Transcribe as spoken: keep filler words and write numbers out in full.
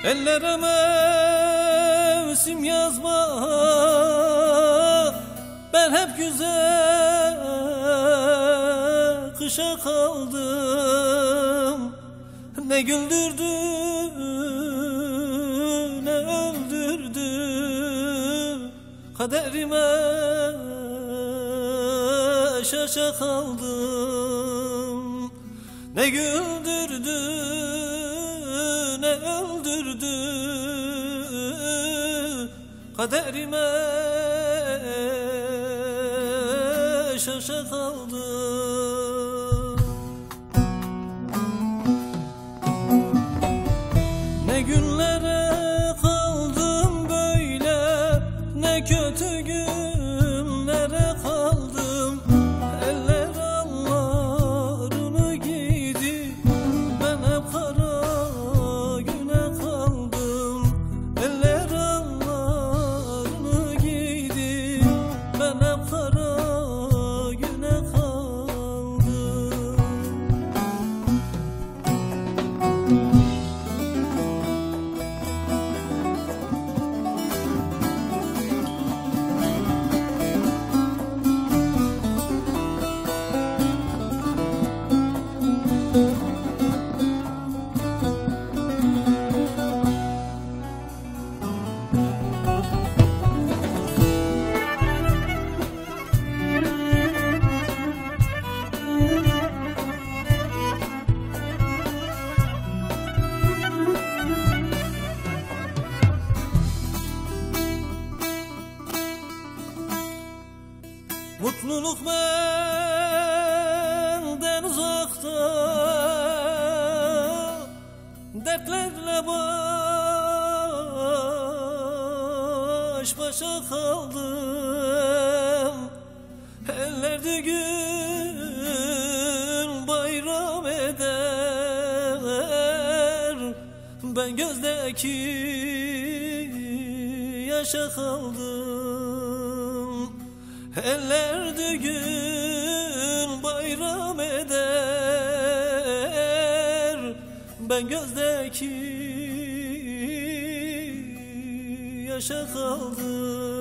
Ellere mevsim yazma, ben hep güzel kışa kaldım. Ne güldürdü ne öldürdü, kaderime şaşa kaldım. Ne güldürdü ne öldürdü, kaderime şaşa kaldım. Ne günlere kaldım böyle, ne kötü günlere kaldım. Eller allarını giydi, ben hep kara güne kaldım. Eller allarını giydi, ben hep kara güne kaldım. Mutluluk benden uzakta, dertlerle baş başa kaldım. Ellerde gül bayram eder, ben gözdeki yaşa kaldım. Ellerde gül bayram eder, ben gözdeki yaşa kaldım.